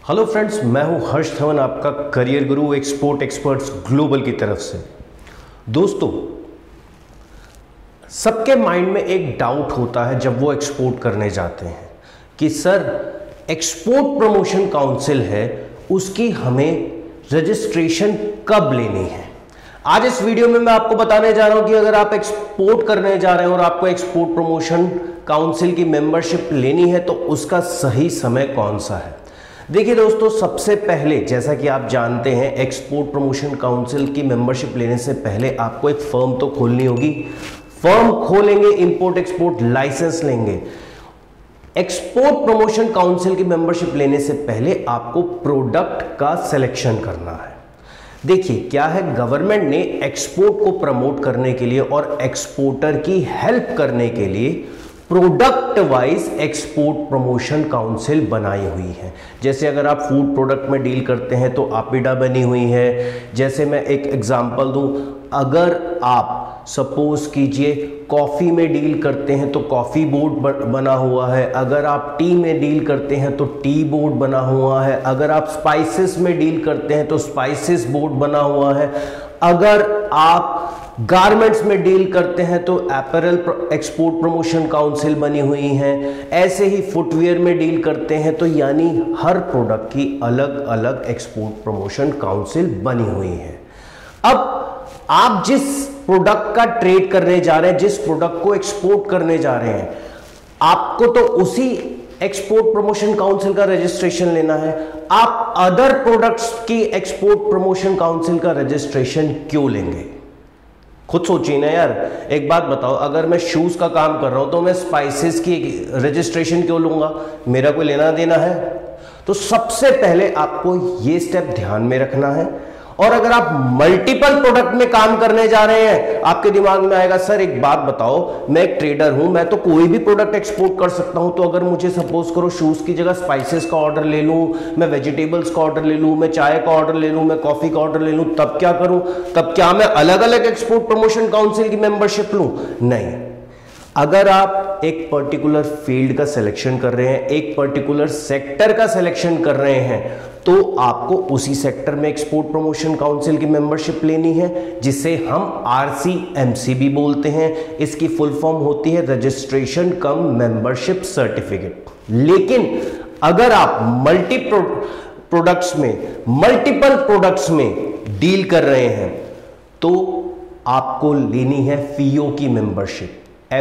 Hello friends, मैं हूं हर्ष धवन, आपका करियर गुरु एक्सपोर्ट एक्सपर्ट्स ग्लोबल की तरफ से। दोस्तों, सबके माइंड में एक डाउट होता है जब वो एक्सपोर्ट करने जाते हैं कि सर एक्सपोर्ट प्रमोशन काउंसिल है, उसकी हमें रजिस्ट्रेशन कब लेनी है। आज इस वीडियो में मैं आपको बताने जा रहा हूं कि अगर आप एक्सपोर्ट करने जा रहे हैं और आपको एक्सपोर्ट प्रमोशन काउंसिल की मेंबरशिप लेनी है तो उसका सही समय कौन सा है। देखिए दोस्तों, सबसे पहले जैसा कि आप जानते हैं, एक्सपोर्ट प्रमोशन काउंसिल की मेंबरशिप लेने से पहले आपको एक फर्म तो खोलनी होगी। फर्म खोलेंगे, इंपोर्ट एक्सपोर्ट लाइसेंस लेंगे। एक्सपोर्ट प्रमोशन काउंसिल की मेंबरशिप लेने से पहले आपको प्रोडक्ट का सिलेक्शन करना है। देखिए क्या है, गवर्नमेंट ने एक्सपोर्ट को प्रमोट करने के लिए और एक्सपोर्टर की हेल्प करने के लिए product wise export promotion council बनाई हुई है। जैसे अगर आप फूड प्रोडक्ट में डील करते हैं तो आपिडा बनी हुई है। जैसे मैं एक एग्जांपल दूं, अगर आप सपोज कीजिए कॉफ़ी में डील करते हैं तो कॉफ़ी बोर्ड बना हुआ है। अगर आप टी में डील करते हैं तो टी बोर्ड बना हुआ है। अगर आप स्पाइसेस में डील करते हैं तो स्पाइसेस बोर्ड बना हुआ है। अगर आप गारमेंट्स में डील करते हैं तो अपैरल एक्सपोर्ट प्रमोशन काउंसिल बनी हुई है। ऐसे ही फुटवेयर में डील करते हैं तो यानी हर प्रोडक्ट की अलग अलग एक्सपोर्ट प्रमोशन काउंसिल बनी हुई है। अब आप जिस प्रोडक्ट का ट्रेड करने जा रहे हैं, जिस प्रोडक्ट को एक्सपोर्ट करने जा रहे हैं, आपको तो उसी एक्सपोर्ट प्रमोशन काउंसिल का रजिस्ट्रेशन लेना है। आप अदर प्रोडक्ट्स की एक्सपोर्ट प्रमोशन काउंसिल का रजिस्ट्रेशन क्यों लेंगे? खुद सोचिए ना यार। एक बात बताओ, अगर मैं शूज का काम कर रहा हूं तो मैं स्पाइसेस की रजिस्ट्रेशन क्यों लूंगा? मेरा कोई लेना देना है? तो सबसे पहले आपको ये स्टेप ध्यान में रखना है। और अगर आप मल्टीपल प्रोडक्ट में काम करने जा रहे हैं, आपके दिमाग में आएगा सर एक बात बताओ, मैं एक ट्रेडर हूं, मैं तो कोई भी प्रोडक्ट एक्सपोर्ट कर सकता हूं, तो अगर मुझे सपोज करो शूज की जगह स्पाइसेस का ऑर्डर ले लूं, मैं वेजिटेबल्स का ऑर्डर ले लूं, मैं चाय का ऑर्डर ले लूं, मैं कॉफी का ऑर्डर ले लूं, तब क्या करूं? तब क्या मैं अलग अलग एक्सपोर्ट प्रमोशन काउंसिल की मेंबरशिप लूं? नहीं। अगर आप एक पर्टिकुलर फील्ड का सिलेक्शन कर रहे हैं, एक पर्टिकुलर सेक्टर का सिलेक्शन कर रहे हैं, तो आपको उसी सेक्टर में एक्सपोर्ट प्रमोशन काउंसिल की मेंबरशिप लेनी है, जिसे हम RCMC भी बोलते हैं। इसकी फुल फॉर्म होती है रजिस्ट्रेशन कम मेंबरशिप सर्टिफिकेट। लेकिन अगर आप मल्टीपल प्रोडक्ट्स में डील कर रहे हैं तो आपको लेनी है FIEO की मेंबरशिप।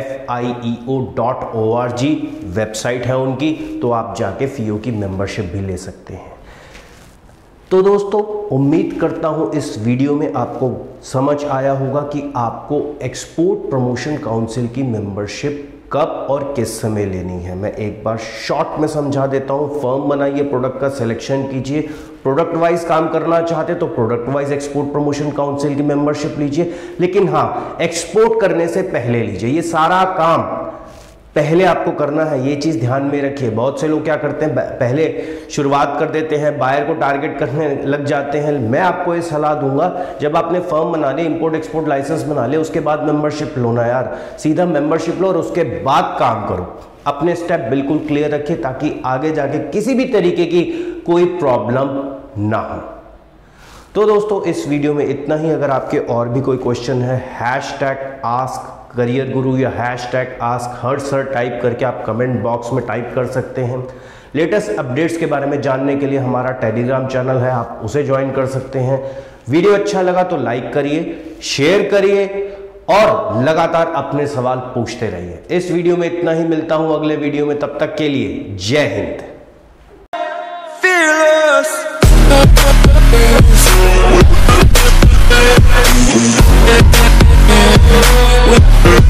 FIEO.org वेबसाइट है उनकी, तो आप जाके FIEO की मेंबरशिप भी ले सकते हैं। तो दोस्तों, उम्मीद करता हूं इस वीडियो में आपको समझ आया होगा कि आपको एक्सपोर्ट प्रमोशन काउंसिल की मेंबरशिप कब और किस समय लेनी है। मैं एक बार शॉर्ट में समझा देता हूं। फर्म बनाइए, प्रोडक्ट का सिलेक्शन कीजिए। प्रोडक्ट वाइज काम करना चाहते तो product wise export promotion council की मेंबरशिप लीजिए, लेकिन हाँ, एक्सपोर्ट करने से पहले लीजिए। ये सारा काम पहले आपको करना है, ये चीज ध्यान में रखिए। बहुत से लोग क्या करते हैं, पहले शुरुआत कर देते हैं, बायर को टारगेट करने लग जाते हैं। मैं आपको ये सलाह दूंगा, जब आपने फर्म बना ली, इंपोर्ट एक्सपोर्ट लाइसेंस बना ले, उसके बाद मेंबरशिप लो ना यार। सीधा मेंबरशिप लो और उसके बाद काम करो। अपने स्टेप बिल्कुल क्लियर रखिए ताकि आगे जाके किसी भी तरीके की कोई प्रॉब्लम ना हो। तो दोस्तों, इस वीडियो में इतना ही। अगर आपके और भी कोई क्वेश्चन है, #AskCareerGuru या #AskHarshSir टाइप करके आप कमेंट बॉक्स में टाइप कर सकते हैं। लेटेस्ट अपडेट्स के बारे में जानने के लिए हमारा टेलीग्राम चैनल है, आप उसे ज्वाइन कर सकते हैं। वीडियो अच्छा लगा तो लाइक करिए, शेयर करिए और लगातार अपने सवाल पूछते रहिए। इस वीडियो में इतना ही, मिलता हूं अगले वीडियो में। तब तक के लिए जय हिंद।